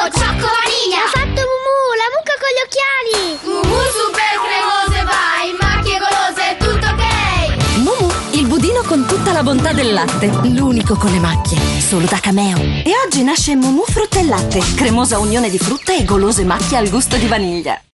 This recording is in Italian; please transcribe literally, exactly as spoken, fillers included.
Ciocco, ciocco vaniglia. Ha fatto Mumu, la mucca con gli occhiali. Mumu super cremoso e vai, macchie golose, tutto ok. Mumu, il budino con tutta la bontà del latte. L'unico con le macchie, solo da Cameo. E oggi nasce Mumu frutta e latte, cremosa unione di frutta e golose macchie al gusto di vaniglia.